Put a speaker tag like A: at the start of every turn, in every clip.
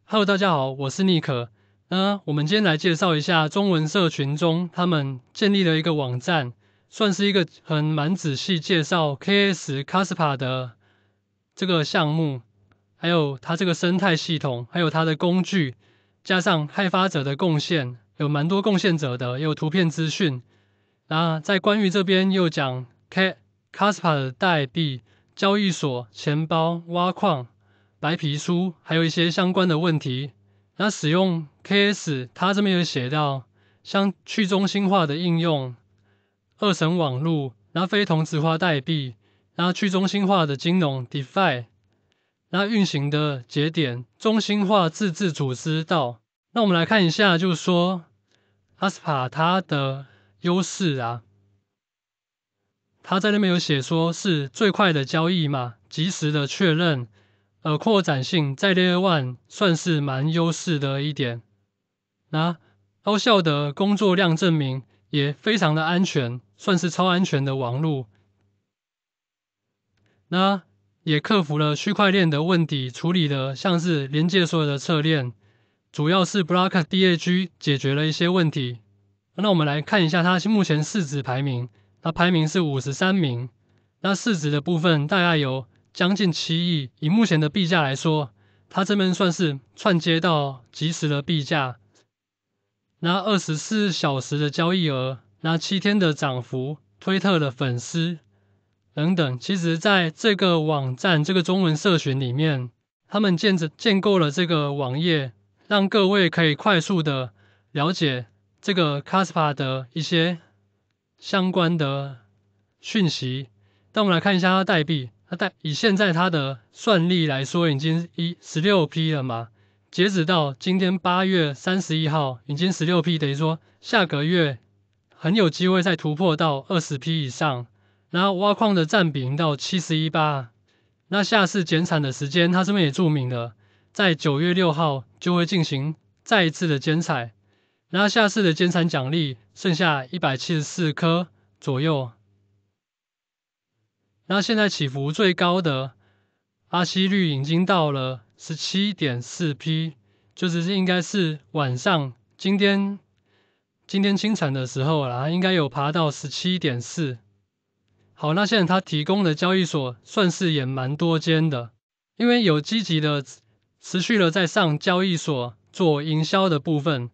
A: Hello，大家好，我是尼克。我们今天来介绍一下中文社群中他们建立了一个网站，算是一个蛮仔细介绍 KS Kaspa 的这个项目，还有它这个生态系统，还有它的工具，加上开发者的贡献，有蛮多贡献者的，也有图片资讯。那在关于这边又讲 Kaspa 的代币、交易所、钱包、挖矿、白皮书，还有一些相关的问题。那使用 KS， 它这边有写到，像去中心化的应用、二层网络，然后非同质化代币，然后去中心化的金融 DeFi， 然后运行的节点、中心化自治组织道。那我们来看一下，就是说 Kaspa 它的优势啊，它在那边有写说是最快的交易嘛，及时的确认。扩展性在 Layer 1算是蛮优势的一点。那高效的工作量证明也非常的安全，算是超安全的网络。那也克服了区块链的问题，处理的像是连接所有的侧链，主要是 Block DAG 解决了一些问题。那我们来看一下它目前市值排名，它排名是53名，那市值的部分大概有将近7亿，以目前的币价来说，它这边算是串接到即时的币价。那24小时的交易额，那7天的涨幅，推特的粉丝等等，其实在这个网站这个中文社群里面，他们建构了这个网页，让各位可以快速的了解这个 Kaspa 的一些相关的讯息。但我们来看一下它代币，以现在它的算力来说，已经16P 了嘛。截止到今天8月31号，已经16P，等于说下个月很有机会再突破到20P 以上。然后挖矿的占比到71%，那下次减产的时间，它这边也注明了，在9月6号就会进行再一次的减产。然后下次的减产奖励剩下174颗左右。那现在起伏最高的阿西率已经到了 17.4P， 就是应该是晚上今天清晨的时候啦，应该有爬到 17.4。好，那现在它提供的交易所算是也蛮多间的，因为有积极的持续的在上交易所做营销的部分。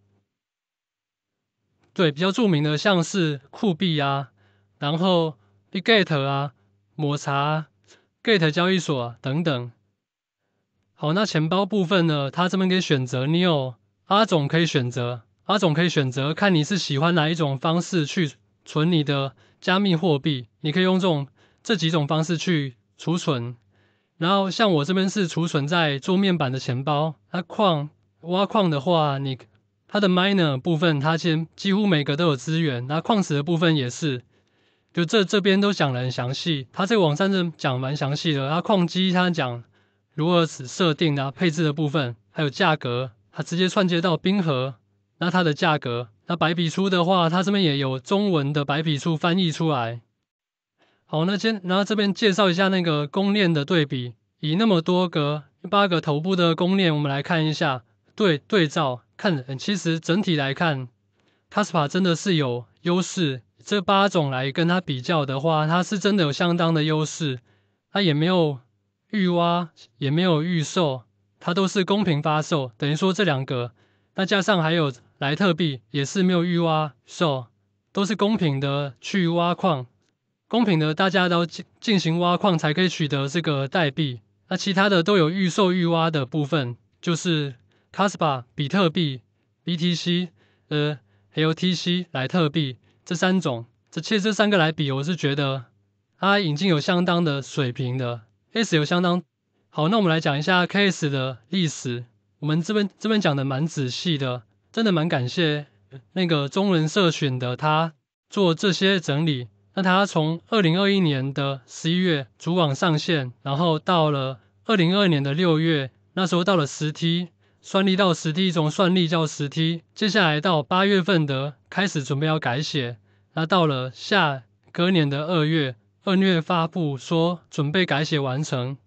A: 对，比较著名的像是酷币啊，然后 Bitget 啊、抹茶、Gate 交易所啊等等。好，那钱包部分呢，它这边可以选择，你有阿总可以选择，看你是喜欢哪一种方式去存你的加密货币，你可以用这几种方式去储存。然后像我这边是储存在桌面版的钱包，挖矿的话，它的 miner 部分，它几乎每个都有资源，那矿池的部分也是，就这边都讲得很详细，它这个网站是讲蛮详细的。它矿机它讲如何设定啊，配置的部分，还有价格，它直接串接到冰河，那它的价格，那白皮书的话，它这边也有中文的白皮书翻译出来。好，然后这边介绍一下那个公链的对比，以那么多个8个头部的公链，我们来看一下对照。其实整体来看 ，Kaspa 真的是有优势。这8种来跟它比较的话，它是真的有相当的优势。它也没有预挖，也没有预售，它都是公平发售。等于说这2个，那加上还有莱特币，也是没有预挖售，都是公平的去挖矿，公平的大家都进行挖矿才可以取得这个代币。那其他的都有预售预挖的部分，就是 Kaspa、比特币、BTC、还有 TC、莱特币这3种，其实这3个来比，我是觉得它已经有相当的水平的 ，S 有相当好。那我们来讲一下 KS 的历史，我们这边讲的蛮仔细的，真的蛮感谢那个中文社群的他做这些整理。那他从2021年的11月主网上线，然后到了2022年的6月，那时候到了10T， 算力到10T， 种算力叫10T， 接下来到8月份的开始准备要改写，那到了隔年的2月发布说准备改写完成，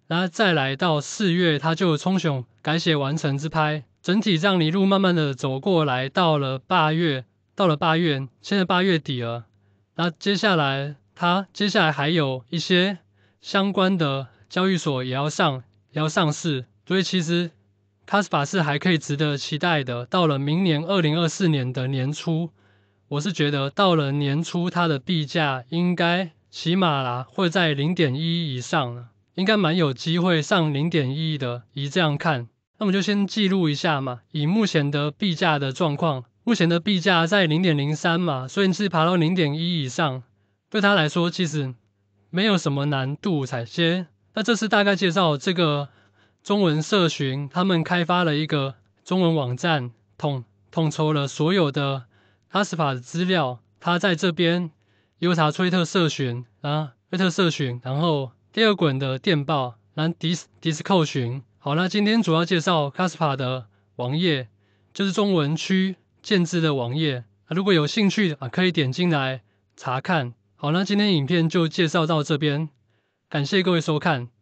A: 然后再来到4月，他就冲选改写完成之拍，整体这样一路慢慢的走过来，到了8月，现在8月底了。那接下来还有一些相关的交易所也要上市，所以其实 Kaspa 是还可以值得期待的。到了明年2024年的年初，我是觉得到了年初它的币价应该起码啦会在 0.1 以上了，应该蛮有机会上 0.1 的，以这样看。那我们就先记录一下嘛，以目前的币价的状况，目前的币价在 0.03 嘛，所以是爬到 0.1 以上，对他来说其实没有什么难度才些。那这是大概介绍这个中文社群，他们开发了一个中文网站，统筹了所有的 Kaspa 的资料，他在这边优查推特社群啊，然后第二滚的电报，然后 Discord 群。好，那今天主要介绍 Kaspa 的网页，就是中文区建制的网页。如果有兴趣的可以点进来查看。好，那今天影片就介绍到这边，感谢各位收看。